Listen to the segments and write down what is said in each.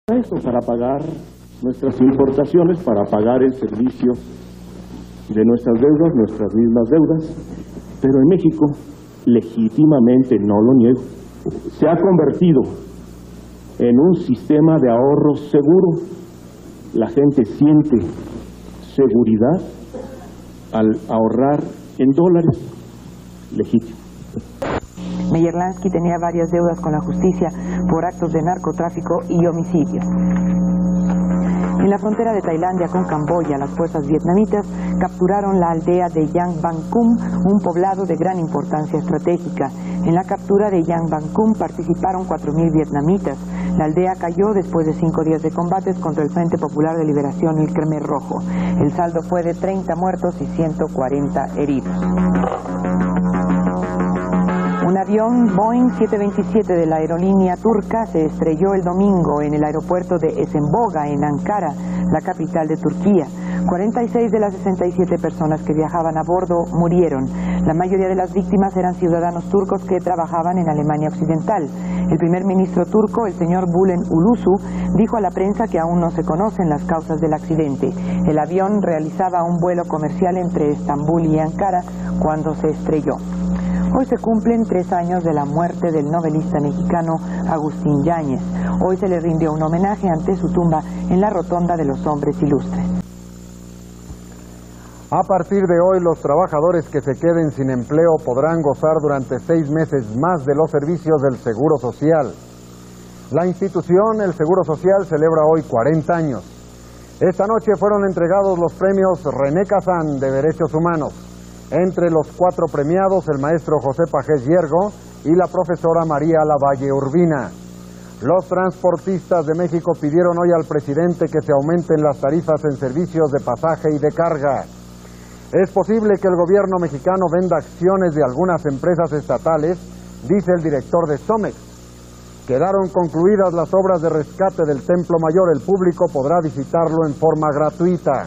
Esto para pagar nuestras importaciones, para pagar el servicio de nuestras deudas, nuestras mismas deudas, pero en México, legítimamente, no lo niego, se ha convertido en un sistema de ahorro seguro. La gente siente seguridad al ahorrar en dólares, legítimo. Meyerlansky tenía varias deudas con la justicia por actos de narcotráfico y homicidio. En la frontera de Tailandia con Camboya, las fuerzas vietnamitas capturaron la aldea de Yang Ban Kum, un poblado de gran importancia estratégica. En la captura de Yang Ban Kum participaron 4.000 vietnamitas. La aldea cayó después de 5 días de combates contra el Frente Popular de Liberación y el Khmer Rojo. El saldo fue de 30 muertos y 140 heridos. Un avión Boeing 727 de la aerolínea turca se estrelló el domingo en el aeropuerto de Esenboga, en Ankara, la capital de Turquía. 46 de las 67 personas que viajaban a bordo murieron. La mayoría de las víctimas eran ciudadanos turcos que trabajaban en Alemania Occidental. El primer ministro turco, el señor Bülent Ulusu, dijo a la prensa que aún no se conocen las causas del accidente. El avión realizaba un vuelo comercial entre Estambul y Ankara cuando se estrelló. Hoy se cumplen 3 años de la muerte del novelista mexicano Agustín Yáñez. Hoy se le rindió un homenaje ante su tumba en la Rotonda de los Hombres Ilustres. A partir de hoy, los trabajadores que se queden sin empleo podrán gozar durante 6 meses más de los servicios del Seguro Social. La institución, el Seguro Social, celebra hoy 40 años. Esta noche fueron entregados los premios René Kazán de Derechos Humanos. Entre los 4 premiados, el maestro José Pajés Yergo y la profesora María Lavalle Urbina. Los transportistas de México pidieron hoy al presidente que se aumenten las tarifas en servicios de pasaje y de carga. Es posible que el gobierno mexicano venda acciones de algunas empresas estatales, dice el director de Somex. Quedaron concluidas las obras de rescate del Templo Mayor. El público podrá visitarlo en forma gratuita.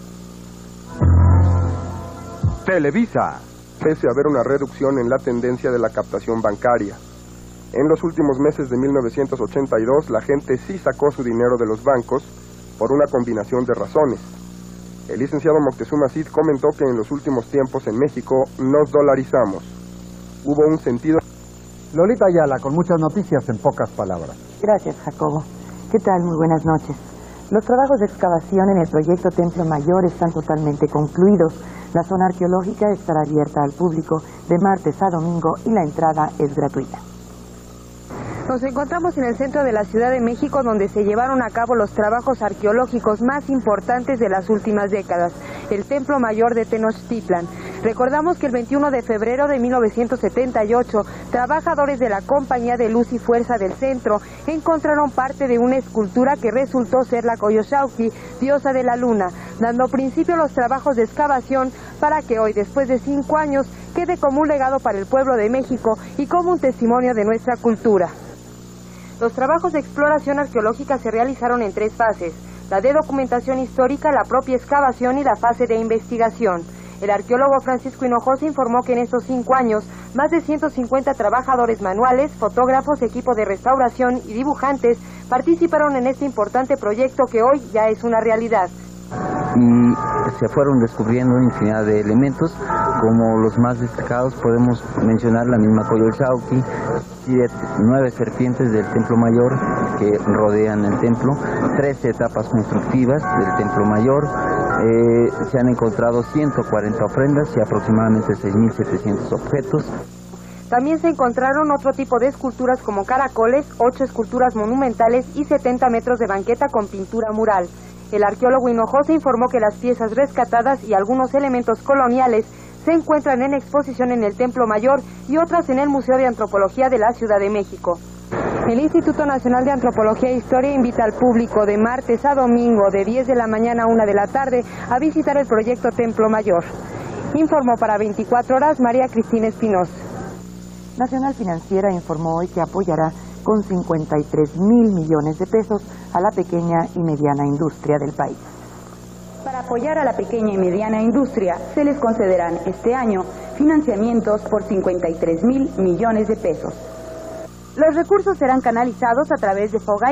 Televisa. Pese a haber una reducción en la tendencia de la captación bancaria. En los últimos meses de 1982, la gente sí sacó su dinero de los bancos por una combinación de razones. El licenciado Moctezuma Cid comentó que en los últimos tiempos en México nos dolarizamos. Hubo un sentido... Lolita Ayala, con muchas noticias en pocas palabras. Gracias, Jacobo. ¿Qué tal? Muy buenas noches. Los trabajos de excavación en el proyecto Templo Mayor están totalmente concluidos. La zona arqueológica estará abierta al público de martes a domingo y la entrada es gratuita. Nos encontramos en el centro de la Ciudad de México, donde se llevaron a cabo los trabajos arqueológicos más importantes de las últimas décadas, el Templo Mayor de Tenochtitlan. Recordamos que el 21 de febrero de 1978, trabajadores de la Compañía de Luz y Fuerza del Centro encontraron parte de una escultura que resultó ser la Coyolxauhqui, diosa de la luna, dando principio a los trabajos de excavación para que hoy, después de 5 años, quede como un legado para el pueblo de México y como un testimonio de nuestra cultura. Los trabajos de exploración arqueológica se realizaron en 3 fases: la de documentación histórica, la propia excavación y la fase de investigación. El arqueólogo Francisco Hinojosa informó que en estos 5 años, más de 150 trabajadores manuales, fotógrafos, equipo de restauración y dibujantes participaron en este importante proyecto que hoy ya es una realidad. Y se fueron descubriendo infinidad de elementos, como los más destacados podemos mencionar la misma Coyolxauhqui, 9 serpientes del Templo Mayor que rodean el templo, 13 etapas constructivas del Templo Mayor, se han encontrado 140 ofrendas y aproximadamente 6.700 objetos. También se encontraron otro tipo de esculturas como caracoles, 8 esculturas monumentales y 70 metros de banqueta con pintura mural. El arqueólogo Hinojosa informó que las piezas rescatadas y algunos elementos coloniales se encuentran en exposición en el Templo Mayor y otras en el Museo de Antropología de la Ciudad de México. El Instituto Nacional de Antropología e Historia invita al público de martes a domingo de 10 de la mañana a 1 de la tarde a visitar el proyecto Templo Mayor. Informó para 24 horas María Cristina Espinosa. Nacional Financiera informó hoy que apoyará con 53.000 millones de pesos a la pequeña y mediana industria del país. Para apoyar a la pequeña y mediana industria, se les concederán este año financiamientos por 53.000 millones de pesos. Los recursos serán canalizados a través de FOGAIN,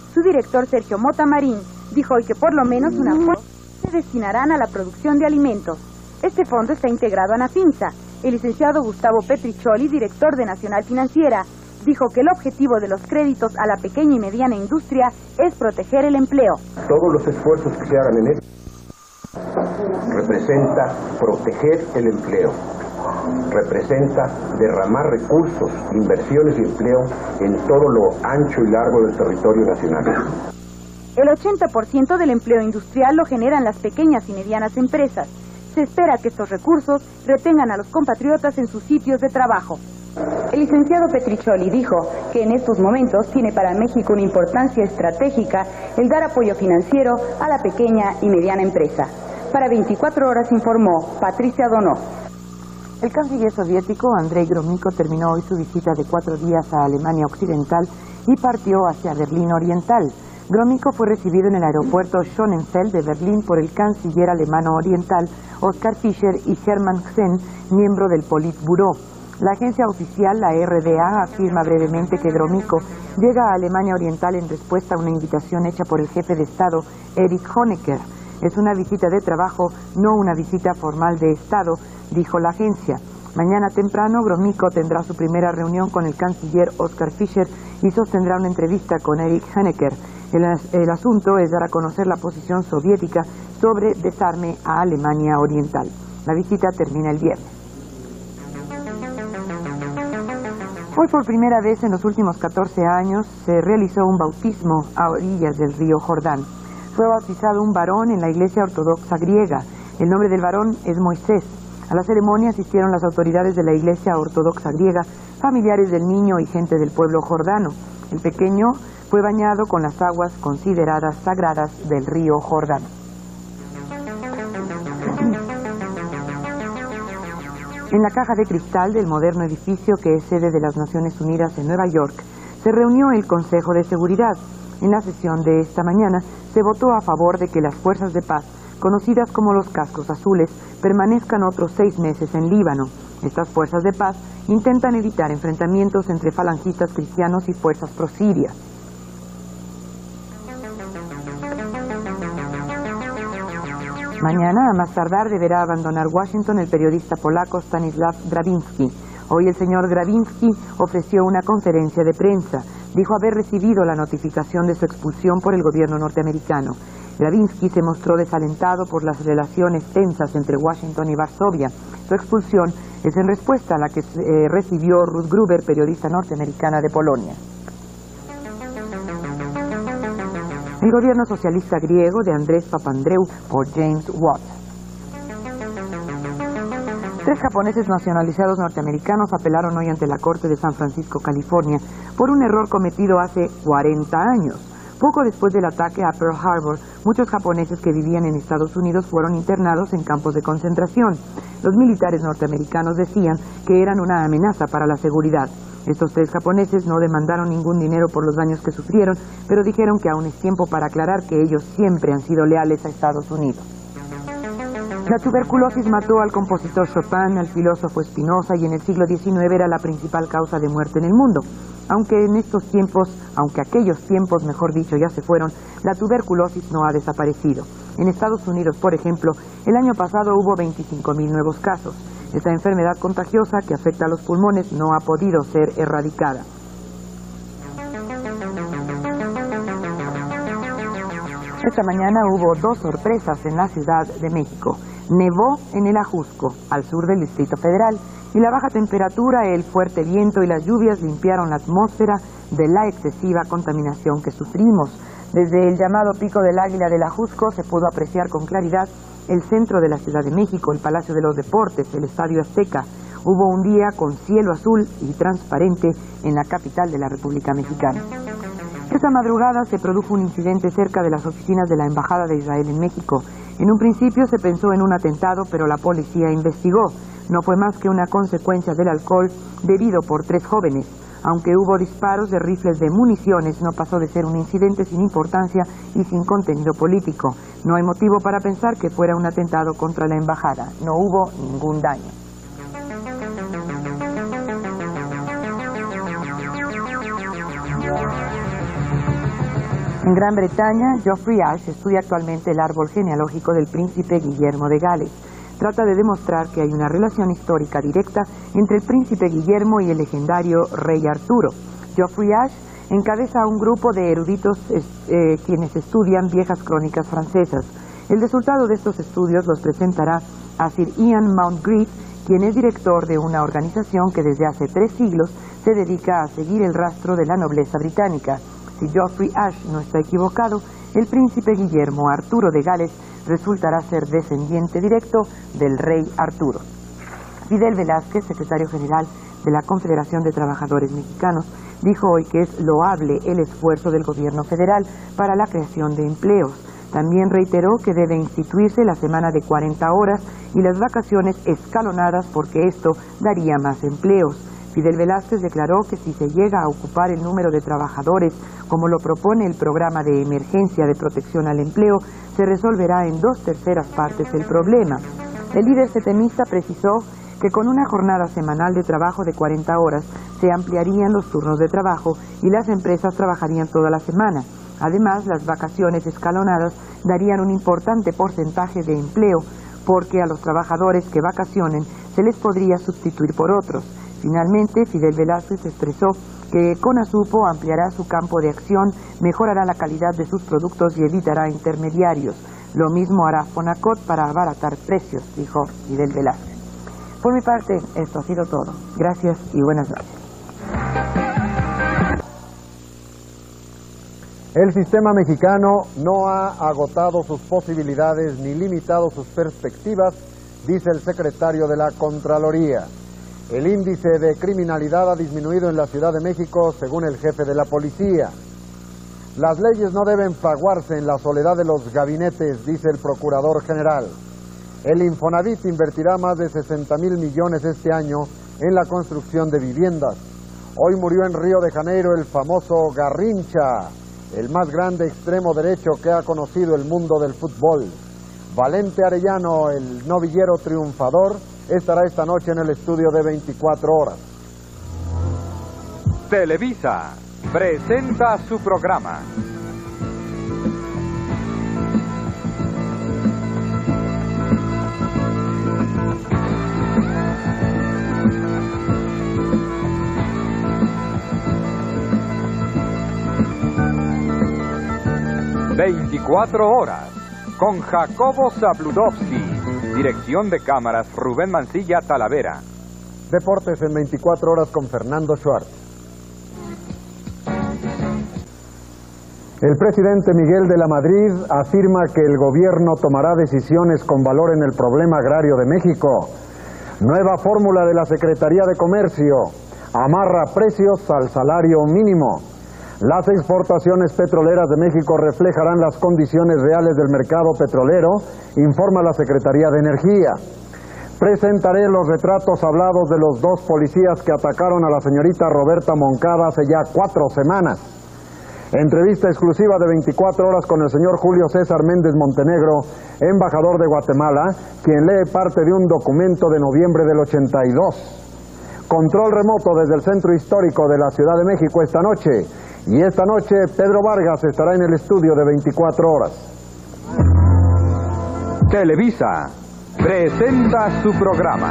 Su director, Sergio Mota Marín, dijo hoy que por lo menos una parte se destinarán a la producción de alimentos. Este fondo está integrado a Nafinsa. El licenciado Gustavo Petricholi, director de Nacional Financiera, dijo que el objetivo de los créditos a la pequeña y mediana industria es proteger el empleo. Todos los esfuerzos que se hagan en esto representa proteger el empleo, representa derramar recursos, inversiones y empleo en todo lo ancho y largo del territorio nacional. El 80% del empleo industrial lo generan las pequeñas y medianas empresas. Se espera que estos recursos retengan a los compatriotas en sus sitios de trabajo. El licenciado Petricholi dijo que en estos momentos tiene para México una importancia estratégica el dar apoyo financiero a la pequeña y mediana empresa. Para 24 horas informó Patricia Donó. El canciller soviético Andrei Gromyko terminó hoy su visita de 4 días a Alemania Occidental y partió hacia Berlín Oriental. Gromyko fue recibido en el aeropuerto Schönefeld de Berlín por el canciller alemano oriental Oskar Fischer y Hermann Xen, miembro del Politburo. La agencia oficial, la RDA, afirma brevemente que Gromyko llega a Alemania Oriental en respuesta a una invitación hecha por el jefe de Estado, Erich Honecker. Es una visita de trabajo, no una visita formal de Estado, dijo la agencia. Mañana temprano, Gromyko tendrá su primera reunión con el canciller Oskar Fischer y sostendrá una entrevista con Erich Honecker. El asunto es dar a conocer la posición soviética sobre desarme a Alemania Oriental. La visita termina el viernes. Hoy por primera vez en los últimos 14 años se realizó un bautismo a orillas del río Jordán. Fue bautizado un varón en la iglesia ortodoxa griega. El nombre del varón es Moisés. A la ceremonia asistieron las autoridades de la iglesia ortodoxa griega, familiares del niño y gente del pueblo jordano. El pequeño fue bañado con las aguas consideradas sagradas del río Jordán. En la caja de cristal del moderno edificio que es sede de las Naciones Unidas en Nueva York, se reunió el Consejo de Seguridad. En la sesión de esta mañana se votó a favor de que las fuerzas de paz, conocidas como los cascos azules, permanezcan otros 6 meses en Líbano. Estas fuerzas de paz intentan evitar enfrentamientos entre falangistas cristianos y fuerzas prosirias. Mañana, a más tardar, deberá abandonar Washington el periodista polaco Stanislav Drabiński. Hoy el señor Drabiński ofreció una conferencia de prensa. Dijo haber recibido la notificación de su expulsión por el gobierno norteamericano. Drabiński se mostró desalentado por las relaciones tensas entre Washington y Varsovia. Su expulsión es en respuesta a la que recibió Ruth Gruber, periodista norteamericana de Polonia. El gobierno socialista griego de Andrés Papandreou por James Watt. 3 japoneses nacionalizados norteamericanos apelaron hoy ante la Corte de San Francisco, California, por un error cometido hace 40 años. Poco después del ataque a Pearl Harbor, muchos japoneses que vivían en Estados Unidos fueron internados en campos de concentración. Los militares norteamericanos decían que eran una amenaza para la seguridad. Estos 3 japoneses no demandaron ningún dinero por los daños que sufrieron, pero dijeron que aún es tiempo para aclarar que ellos siempre han sido leales a Estados Unidos. La tuberculosis mató al compositor Chopin, al filósofo Spinoza y en el siglo XIX era la principal causa de muerte en el mundo. Aunque aquellos tiempos, mejor dicho, ya se fueron, la tuberculosis no ha desaparecido. En Estados Unidos, por ejemplo, el año pasado hubo 25.000 nuevos casos. Esta enfermedad contagiosa que afecta a los pulmones no ha podido ser erradicada. Esta mañana hubo 2 sorpresas en la Ciudad de México. Nevó en el Ajusco, al sur del Distrito Federal, y la baja temperatura, el fuerte viento y las lluvias limpiaron la atmósfera de la excesiva contaminación que sufrimos. Desde el llamado Pico del Águila del Ajusco se pudo apreciar con claridad el centro de la Ciudad de México, el Palacio de los Deportes, el Estadio Azteca. Hubo un día con cielo azul y transparente en la capital de la República Mexicana. Esta madrugada se produjo un incidente cerca de las oficinas de la Embajada de Israel en México. En un principio se pensó en un atentado, pero la policía investigó. No fue más que una consecuencia del alcohol bebido por 3 jóvenes. Aunque hubo disparos de rifles de municiones, no pasó de ser un incidente sin importancia y sin contenido político. No hay motivo para pensar que fuera un atentado contra la embajada. No hubo ningún daño. En Gran Bretaña, Geoffrey Ash estudia actualmente el árbol genealógico del príncipe Guillermo de Gales. Trata de demostrar que hay una relación histórica directa entre el príncipe Guillermo y el legendario rey Arturo. Geoffrey Ash encabeza a un grupo de eruditos quienes estudian viejas crónicas francesas. El resultado de estos estudios los presentará a Sir Ian Mountgreave, quien es director de una organización que desde hace 3 siglos se dedica a seguir el rastro de la nobleza británica. Si Geoffrey Ash no está equivocado, el príncipe Guillermo Arturo de Gales resultará ser descendiente directo del rey Arturo. Fidel Velázquez, secretario general de la Confederación de Trabajadores Mexicanos, dijo hoy que es loable el esfuerzo del gobierno federal para la creación de empleos. También reiteró que debe instituirse la semana de 40 horas y las vacaciones escalonadas porque esto daría más empleos. Fidel Velázquez declaró que si se llega a ocupar el número de trabajadores como lo propone el programa de emergencia de protección al empleo, se resolverá en 2/3 partes el problema. El líder setemista precisó que con una jornada semanal de trabajo de 40 horas se ampliarían los turnos de trabajo y las empresas trabajarían toda la semana. Además, las vacaciones escalonadas darían un importante porcentaje de empleo porque a los trabajadores que vacacionen se les podría sustituir por otros. Finalmente, Fidel Velázquez expresó que Conasupo ampliará su campo de acción, mejorará la calidad de sus productos y evitará intermediarios. Lo mismo hará Fonacot para abaratar precios, dijo Fidel Velázquez. Por mi parte, esto ha sido todo. Gracias y buenas noches. El sistema mexicano no ha agotado sus posibilidades ni limitado sus perspectivas, dice el secretario de la Contraloría. El índice de criminalidad ha disminuido en la Ciudad de México, según el jefe de la policía. Las leyes no deben fraguarse en la soledad de los gabinetes, dice el procurador general. El Infonavit invertirá más de 60,000 millones este año en la construcción de viviendas. Hoy murió en Río de Janeiro el famoso Garrincha, el más grande extremo derecho que ha conocido el mundo del fútbol. Valente Arellano, el novillero triunfador, estará esta noche en el estudio de 24 horas. Televisa presenta su programa. «24 horas» con Jacobo Zabludovsky. Dirección de cámaras Rubén Mancilla Talavera. Deportes en 24 horas con Fernando Schwartz. El presidente Miguel de la Madrid afirma que el gobierno tomará decisiones con valor en el problema agrario de México. Nueva fórmula de la Secretaría de Comercio. Amarra precios al salario mínimo. Las exportaciones petroleras de México reflejarán las condiciones reales del mercado petrolero, informa la Secretaría de Energía. Presentaré los retratos hablados de los 2 policías que atacaron a la señorita Roberta Moncada hace ya 4 semanas. Entrevista exclusiva de 24 horas con el señor Julio César Méndez Montenegro, embajador de Guatemala, quien lee parte de un documento de noviembre del 82. Control remoto desde el centro histórico de la Ciudad de México esta noche. Y esta noche Pedro Vargas estará en el estudio de 24 horas. Televisa presenta su programa.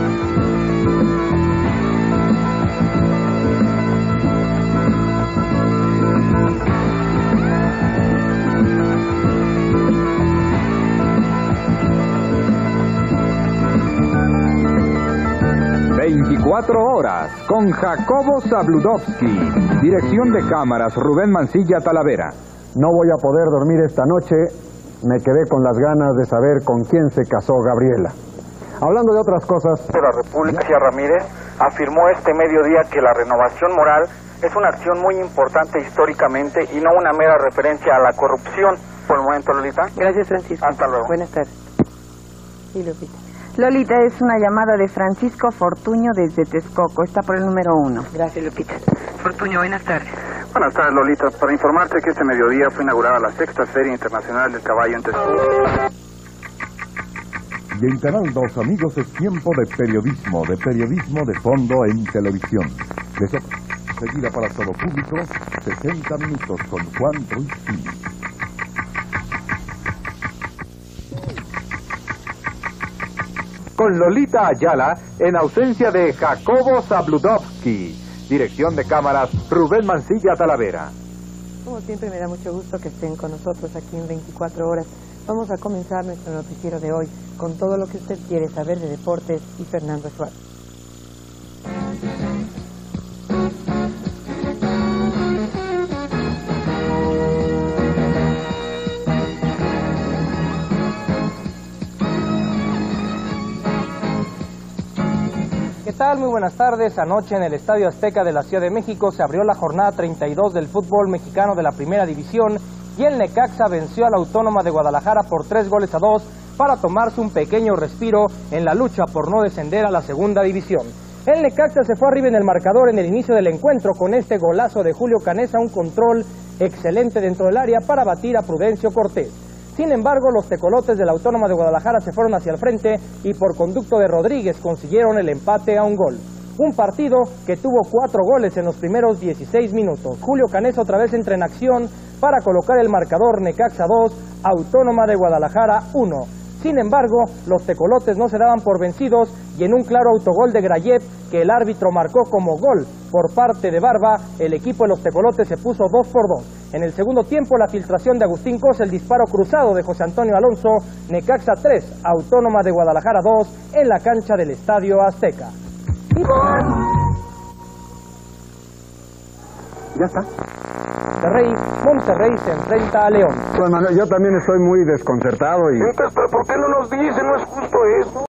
«24 horas» con Jacobo Zabludovsky. Dirección de cámaras Rubén Mancilla Talavera. No voy a poder dormir esta noche. Me quedé con las ganas de saber con quién se casó Gabriela. Hablando de otras cosas... La República Ramírez afirmó este mediodía que la renovación moral es una acción muy importante históricamente y no una mera referencia a la corrupción. Por el momento, Lolita. Gracias, Francisco. Hasta luego. Buenas tardes. Y Lupita. Lolita, es una llamada de Francisco Fortuño desde Texcoco. Está por el número 1. Gracias, Lupita. Fortuño, buenas tardes. Buenas tardes, Lolita. Para informarte que este mediodía fue inaugurada la 6ª Feria Internacional del Caballo en Texcoco. Y en Canal 2, amigos, es tiempo de periodismo de fondo en televisión. enseguida para todo público, 60 minutos con Juan Ruiz Gil. Con Lolita Ayala, en ausencia de Jacobo Zabludovsky. Dirección de cámaras, Rubén Mancilla Talavera. Como siempre, me da mucho gusto que estén con nosotros aquí en 24 horas. Vamos a comenzar nuestro noticiero de hoy con todo lo que usted quiere saber de deportes y Fernando Suárez. ¿Qué tal? Muy buenas tardes. Anoche en el Estadio Azteca de la Ciudad de México se abrió la jornada 32 del fútbol mexicano de la Primera División y el Necaxa venció a la Autónoma de Guadalajara por 3-2 para tomarse un pequeño respiro en la lucha por no descender a la Segunda División. El Necaxa se fue arriba en el marcador en el inicio del encuentro con este golazo de Julio Canesa, un control excelente dentro del área para batir a Prudencio Cortés. Sin embargo, los tecolotes de la Autónoma de Guadalajara se fueron hacia el frente y por conducto de Rodríguez consiguieron el empate a un gol. Un partido que tuvo 4 goles en los primeros 16 minutos. Julio Canesa otra vez entra en acción para colocar el marcador: Necaxa 2, Autónoma de Guadalajara 1. Sin embargo, los tecolotes no se daban por vencidos y en un claro autogol de Grayev, que el árbitro marcó como gol por parte de Barba, el equipo de los tecolotes se puso 2-2. En el segundo tiempo, la filtración de Agustín Cos, el disparo cruzado de José Antonio Alonso, Necaxa 3, Autónoma de Guadalajara 2, en la cancha del Estadio Azteca. Ya está. Monterrey se enfrenta a León. Bueno, Manuel, yo también estoy muy desconcertado y... Entonces, ¿pero por qué no nos dicen? No es justo eso.